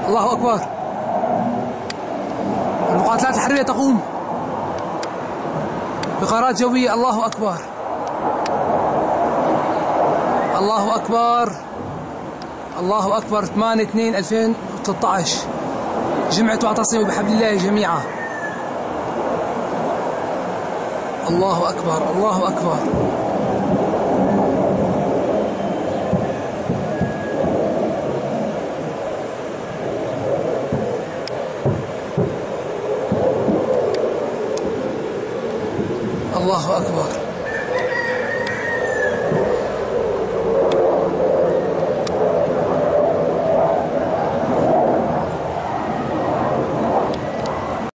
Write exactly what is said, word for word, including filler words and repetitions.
الله أكبر. المقاتلات الحربية تقوم بغارات جوية. الله أكبر، الله أكبر، الله أكبر. ثمانية اثنين ألفين وثلاثة عشر. جمعت واعتصموا بحبل الله جميعا. الله أكبر، الله أكبر. الله أكبر.